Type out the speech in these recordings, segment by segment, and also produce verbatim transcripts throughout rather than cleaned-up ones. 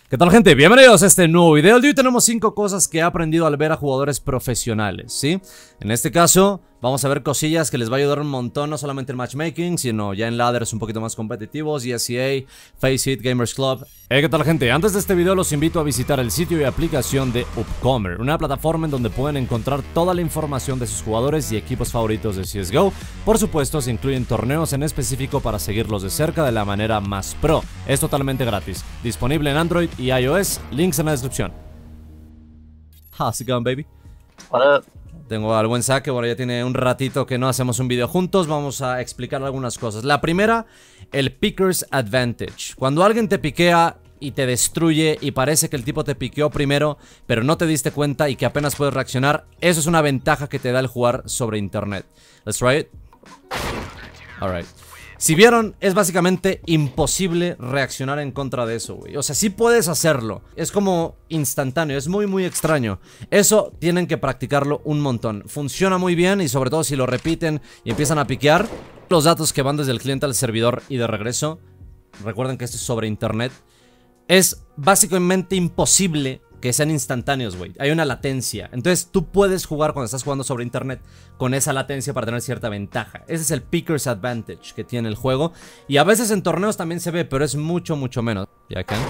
¿Qué tal, gente? Bienvenidos a este nuevo video. El día de hoy tenemos cinco cosas que he aprendido al ver a jugadores profesionales, ¿sí? En este caso vamos a ver cosillas que les va a ayudar un montón, no solamente en matchmaking, sino ya en ladders un poquito más competitivos, E S E A, Faceit, Gamers Club. Eh, ¿Qué tal, gente? Antes de este video los invito a visitar el sitio y aplicación de Upcomer, una plataforma en donde pueden encontrar toda la información de sus jugadores y equipos favoritos de C S G O. Por supuesto, se incluyen torneos en específico para seguirlos de cerca de la manera más pro. Es totalmente gratis, disponible en Android y iOS, links en la descripción. How's it going, baby? What up? Tengo al buen saque, bueno, ya tiene un ratito que no hacemos un video juntos. Vamos a explicar algunas cosas. La primera, el Picker's Advantage. Cuando alguien te piquea y te destruye y parece que el tipo te piqueó primero, pero no te diste cuenta y que apenas puedes reaccionar, eso es una ventaja que te da el jugar sobre internet. Let's try it. Alright. Si vieron, es básicamente imposible reaccionar en contra de eso, güey. O sea, sí puedes hacerlo. Es como instantáneo, es muy, muy extraño. Eso tienen que practicarlo un montón. Funciona muy bien y sobre todo si lo repiten y empiezan a piquear, los datos que van desde el cliente al servidor y de regreso, recuerden que esto es sobre internet, es básicamente imposible que sean instantáneos, güey. Hay una latencia. Entonces tú puedes jugar cuando estás jugando sobre internet con esa latencia para tener cierta ventaja. Ese es el Picker's Advantage que tiene el juego. Y a veces en torneos también se ve, pero es mucho, mucho menos. Ya que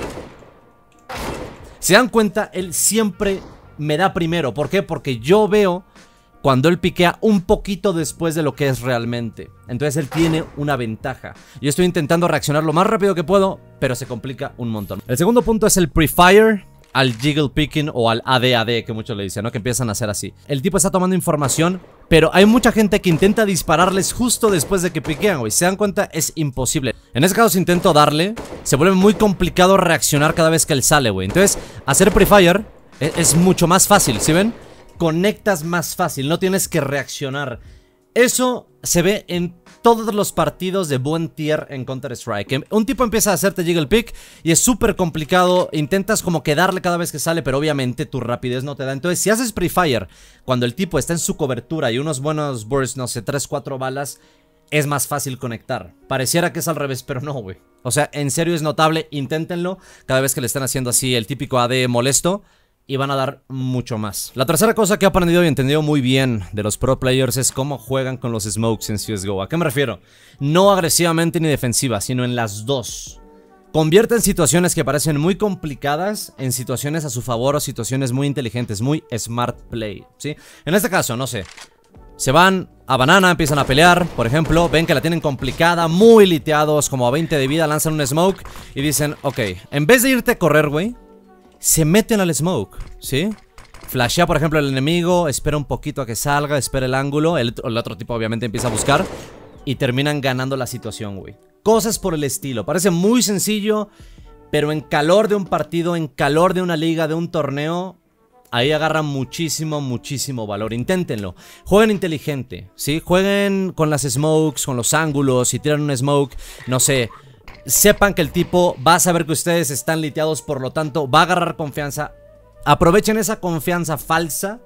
se dan cuenta, él siempre me da primero. ¿Por qué? Porque yo veo cuando él piquea un poquito después de lo que es realmente. Entonces él tiene una ventaja. Yo estoy intentando reaccionar lo más rápido que puedo, pero se complica un montón. El segundo punto es el pre-fire al jiggle picking o al A D A D, que muchos le dicen, ¿no? Que empiezan a hacer así. El tipo está tomando información, pero hay mucha gente que intenta dispararles justo después de que piquean, güey. ¿Se dan cuenta? Es imposible. En ese caso, si intento darle, se vuelve muy complicado reaccionar cada vez que él sale, güey. Entonces, hacer pre-fire es, es mucho más fácil, ¿sí ven? Conectas más fácil, no tienes que reaccionar. Eso se ve en todos los partidos de buen tier en Counter-Strike. Un tipo empieza a hacerte jiggle pick y es súper complicado. Intentas como que darle cada vez que sale, pero obviamente tu rapidez no te da. Entonces, si haces pre-fire cuando el tipo está en su cobertura y unos buenos bursts, no sé, tres, cuatro balas, es más fácil conectar. Pareciera que es al revés, pero no, güey. O sea, en serio es notable. Inténtenlo cada vez que le están haciendo así el típico A D molesto, y van a dar mucho más. La tercera cosa que he aprendido y entendido muy bien de los pro players es cómo juegan con los smokes en C S G O. ¿A qué me refiero? No agresivamente ni defensiva, sino en las dos. Convierten situaciones que parecen muy complicadas en situaciones a su favor o situaciones muy inteligentes, muy smart play, ¿sí? En este caso, no sé, se van a banana, empiezan a pelear, por ejemplo, ven que la tienen complicada, muy liteados, como a veinte de vida, lanzan un smoke y dicen, ok, en vez de irte a correr, güey, se meten al smoke, ¿sí? Flashea, por ejemplo, el enemigo, espera un poquito a que salga, espera el ángulo, el, el otro tipo obviamente empieza a buscar y terminan ganando la situación, güey. Cosas por el estilo, parece muy sencillo, pero en calor de un partido, en calor de una liga, de un torneo, ahí agarran muchísimo, muchísimo valor. Inténtenlo, jueguen inteligente, ¿sí? Jueguen con las smokes, con los ángulos, si tiran un smoke, no sé, sepan que el tipo va a saber que ustedes están liteados, por lo tanto va a agarrar confianza. Aprovechen esa confianza falsa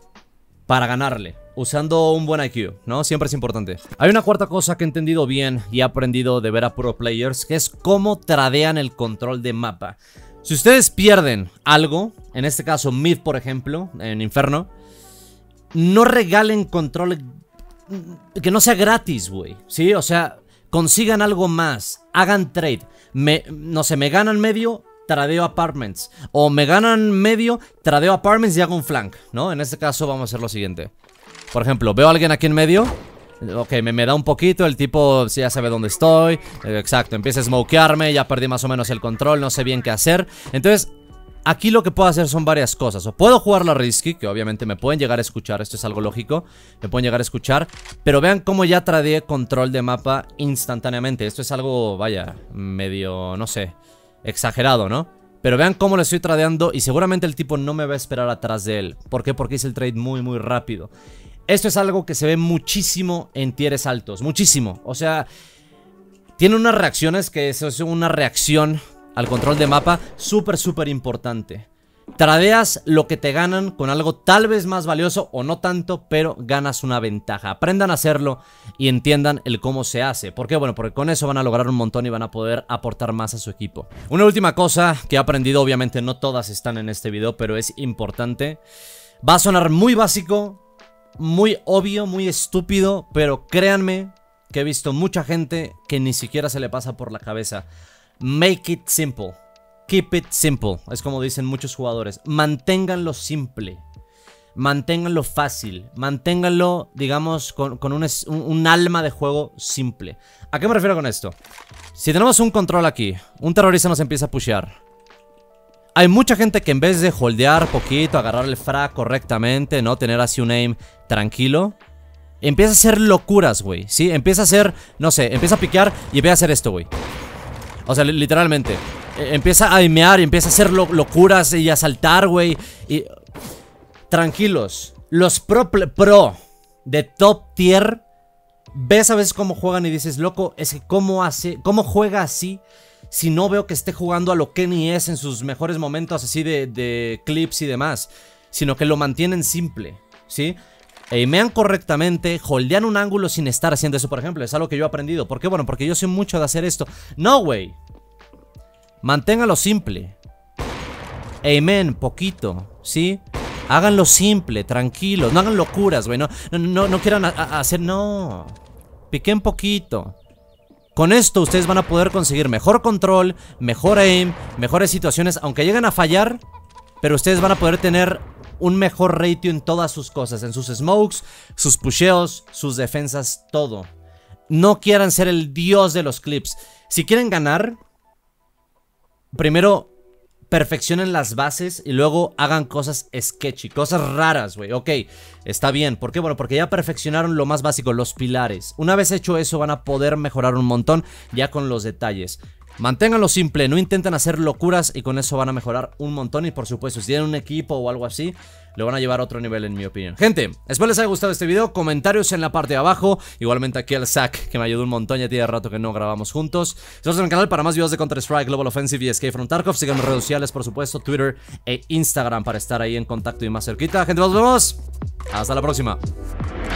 para ganarle, usando un buen I Q, ¿no? Siempre es importante. Hay una cuarta cosa que he entendido bien y he aprendido de ver a pro players, que es cómo tradean el control de mapa. Si ustedes pierden algo, en este caso mid, por ejemplo, en Inferno, no regalen control que no sea gratis, güey, ¿sí? O sea, consigan algo más, hagan trade. Me, no sé, me ganan medio, tradeo apartments. O me ganan medio, tradeo apartments y hago un flank, ¿no? En este caso vamos a hacer lo siguiente. Por ejemplo, veo a alguien aquí en medio. Ok, me, me da un poquito, el tipo ya sabe dónde estoy. Exacto, empieza a smokearme, ya perdí más o menos el control, no sé bien qué hacer. Entonces, aquí lo que puedo hacer son varias cosas. O puedo jugar la risky, que obviamente me pueden llegar a escuchar. Esto es algo lógico, me pueden llegar a escuchar. Pero vean cómo ya tradeé control de mapa instantáneamente. Esto es algo, vaya, medio, no sé, exagerado, ¿no? Pero vean cómo lo estoy tradeando y seguramente el tipo no me va a esperar atrás de él. ¿Por qué? Porque hice el trade muy, muy rápido. Esto es algo que se ve muchísimo en tieres altos, muchísimo. O sea, tiene unas reacciones que eso es una reacción al control de mapa súper, súper importante. Tradeas lo que te ganan con algo tal vez más valioso o no tanto, pero ganas una ventaja. Aprendan a hacerlo y entiendan el cómo se hace. ¿Por qué? Bueno, porque con eso van a lograr un montón y van a poder aportar más a su equipo. Una última cosa que he aprendido, obviamente no todas están en este video, pero es importante. Va a sonar muy básico, muy obvio, muy estúpido, pero créanme que he visto mucha gente que ni siquiera se le pasa por la cabeza. Make it simple. Keep it simple, es como dicen muchos jugadores. Manténganlo simple, manténganlo fácil, manténganlo, digamos, con, con un, un, un alma de juego simple. ¿A qué me refiero con esto? Si tenemos un control aquí, un terrorista nos empieza a pushear. Hay mucha gente que en vez de holdear poquito, agarrar el frag correctamente, ¿no? Tener así un aim tranquilo, empieza a hacer locuras, güey, ¿sí? Empieza a hacer, no sé, empieza a piquear y empieza a hacer esto, güey. O sea, literalmente empieza a aimear y empieza a hacer lo locuras y a saltar, güey. Y... tranquilos. Los pro, pro de top tier, ves a veces cómo juegan y dices, loco, es que cómo hace, cómo juega así si no veo que esté jugando a lo que ni es en sus mejores momentos así de, de clips y demás, sino que lo mantienen simple, ¿sí? Aimean correctamente, holdean un ángulo sin estar haciendo eso, por ejemplo. Es algo que yo he aprendido. ¿Por qué? Bueno, porque yo soy mucho de hacer esto. No, güey. Manténganlo simple. Aimen poquito, ¿sí? Háganlo simple, tranquilos. No hagan locuras, güey. No, no, no, no quieran a, a hacer... No. Piquen poquito. Con esto ustedes van a poder conseguir mejor control, mejor aim, mejores situaciones. Aunque lleguen a fallar, pero ustedes van a poder tener un mejor ratio en todas sus cosas. En sus smokes, sus pusheos, sus defensas, todo. No quieran ser el dios de los clips. Si quieren ganar, primero perfeccionen las bases y luego hagan cosas sketchy, cosas raras, güey. Ok, está bien. ¿Por qué? Bueno, porque ya perfeccionaron lo más básico, los pilares. Una vez hecho eso van a poder mejorar un montón ya con los detalles. Manténganlo simple, no intenten hacer locuras y con eso van a mejorar un montón. Y por supuesto, si tienen un equipo o algo así, lo van a llevar a otro nivel en mi opinión. Gente, espero les haya gustado este video. Comentarios en la parte de abajo. Igualmente aquí al Zack, que me ayudó un montón. Ya tiene rato que no grabamos juntos. Suscríbanse al canal para más videos de Counter-Strike, Global Offensive y Escape from Tarkov. Sigan en redes sociales, por supuesto, Twitter e Instagram para estar ahí en contacto y más cerquita. Gente, nos vemos. Hasta la próxima.